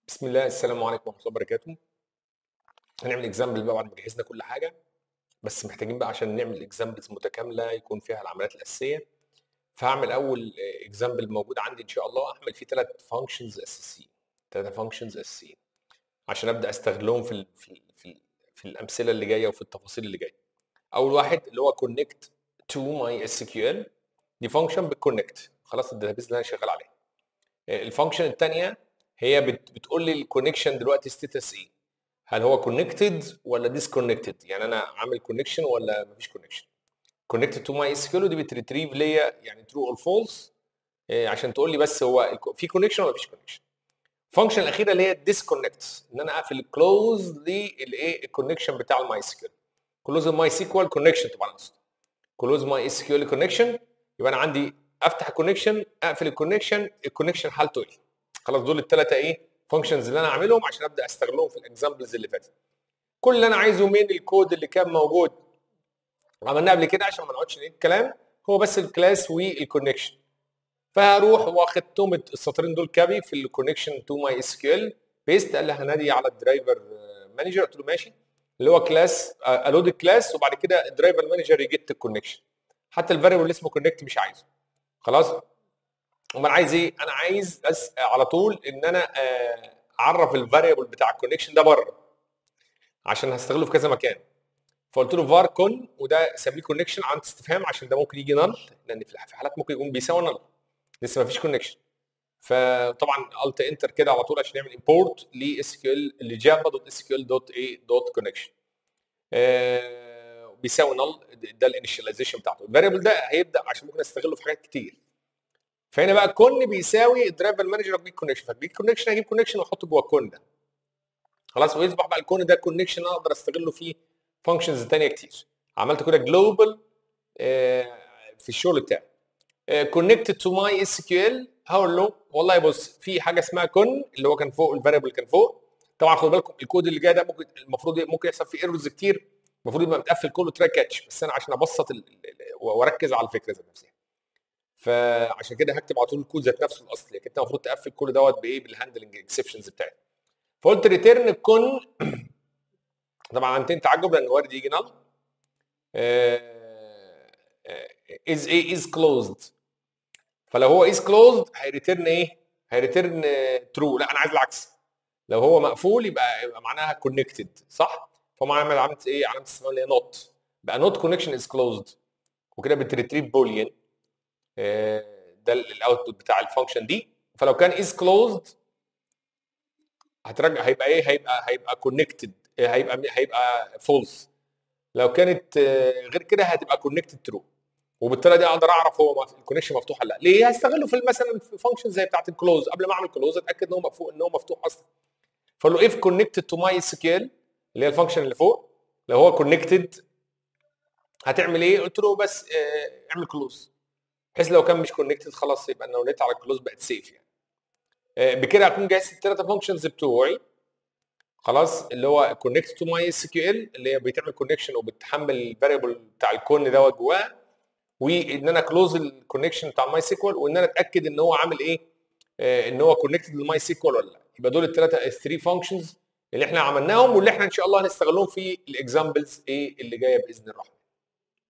بسم الله، السلام عليكم ورحمة الله وبركاته. هنعمل اكزامبل بقى بعد ما جهزنا كل حاجة، بس محتاجين بقى عشان نعمل اكزامبلز متكاملة يكون فيها العمليات الأساسية. فهعمل أول اكزامبل موجود عندي إن شاء الله، أعمل فيه 3 فانكشنز أساسيين، 3 فانكشنز أساسيين عشان أبدأ أستغلهم في الأمثلة اللي جاية وفي التفاصيل اللي جاية. أول واحد اللي هو connect to my SQL، دي فانكشن بتكونكت خلاص الداتابيز اللي أنا شغال عليها. الفانكشن الثانية هي بتقول لي الكونكشن دلوقتي ستاتس ايه، هل هو كونكتد ولا ديسكونكتد، يعني انا عامل كونكشن ولا مفيش كونكشن. كونكتد تو ماي اس كيو دي بتريتريف ليا يعني ترو اور فولس، عشان تقول لي بس هو في كونكشن ولا مفيش كونكشن. الفانكشن الاخيره اللي هي ديسكونكت، ان انا اقفل كلوز للايه الكونكشن بتاع الماي سيكوال. كلوز الماي سيكوال كونكشن طبعا اقصد كلوز ماي اس كيو كونكشن، يبقى انا عندي افتح الكونكشن اقفل الكونكشن حالته ايه. خلاص دول الثلاثه ايه فانكشنز اللي انا اعملهم عشان ابدا استغلهم في الاكزامبلز اللي فاتت. كل اللي انا عايزه من الكود اللي كان موجود عملناه قبل كده عشان ما نقعدش نعيد الكلام، هو بس الكلاس والكونكشن. فهروح واخدتهم السطرين دول كابي في الكونكشن تو ماي اس كيو ال بيست، قال لي هنادي على الدرايفر مانجر، قلت له ماشي، اللي هو كلاس الود الكلاس وبعد كده الدرايفر مانجر يجيت الكونكشن. حتى الفاريبل اللي اسمه كونكت مش عايزه خلاص. امال عايز ايه؟ انا عايز بس على طول ان انا اعرف الفاريبل بتاع الكونكشن ده بره عشان هستغله في كذا مكان. فقلت له فار كون، وده سميه كونكشن علامه استفهام عشان ده ممكن يجي نل، لان في حالات ممكن يكون بيساوي نل لسه ما فيش كونكشن. فطبعا الت انتر كده على طول عشان يعمل امبورت لاس كيو ال اللي جافا دوت اس كيو ال دوت ايه دوت كونكشن بيساوي نل. ده الانيشاليزيشن بتاعته. الفاريبل ده هيبدا عشان ممكن استغله في حاجات كتير. فهنا بقى كون بيساوي الدرايفر مانجر بيج كونكشن، فبيج كونكشن هجيب كونكشن واحطه جوه الكون ده خلاص، ويصبح بقى الكون ده كونكشن اقدر استغله فيه فانكشنز ثانيه كتير. عملت كده جلوبال في الشغل بتاعي. كونكتد تو ماي اس كيو ال، هقول له والله بص في حاجه اسمها كون اللي هو كان فوق الفاريبل كان فوق. طبعا خدوا بالكم الكود اللي جاي ده ممكن يحصل فيه ايرورز كتير، المفروض يبقى متقفل كله تراك كاتش، بس انا عشان ابسط واركز على الفكره ذات نفسها، فعشان كده هكتب على طول الكود ذات نفسه الاصلي، لكن انت المفروض تقفل كل دوت بايه بالهاندلنج اكسبشنز بتاعتك. فقلت ريتيرن الكون، طبعا عندي تعجب لان وارد يجي نل از ايه از كلوزد. فلو هو از كلوزد هيريتيرن ايه؟ هيريتيرن ترو. لا انا عايز العكس، لو هو مقفول يبقى معناها كونكتد صح؟ فهم عامل علامه ايه؟ علامه استفهام اللي هي نوت، بقى نوت كونكشن از كلوزد، وكده بتريتريف بوليان. ده الاوتبوت بتاع الفانكشن دي. فلو كان از كلوزد هترجع هيبقى ايه؟ هيبقى كونكتد، هيبقى فولس. لو كانت غير كده هتبقى كونكتد ترو، وبالطريقه دي اقدر اعرف هو الكونكشن مفتوح ولا لا. ليه؟ هستغله في مثلا في فانكشن زي بتاعه الكلوز، قبل ما اعمل كلوز اتاكد ان هو مقفول، ان هو مفتوح اصلا. فاقول له اف كونكتد تو ماي اس كيو ال اللي هي الفانكشن اللي فوق، لو هو كونكتد هتعمل ايه؟ قلت له بس اعمل كلوز، بحيث لو كان مش كونكتد خلاص يبقى لو نت على الكلوز بقت سيف يعني. بكده اكون جهزت الثلاثه فانكشنز بتوعي خلاص، اللي هو كونكت تو ماي اس كيو ال اللي هي بتعمل كونكشن وبتحمل الفاريبل بتاع الكون دوت جواه، وان انا كلوز الكونكشن بتاع الماي سيكوال، وان انا اتاكد ان هو عامل ايه؟ ان هو كونكتد للماي سيكوال ولا لا. يبقى دول الثلاثه فانكشنز اللي احنا عملناهم واللي احنا ان شاء الله هنستغلهم في الاكزامبلز ايه اللي جايه باذن الرحمن.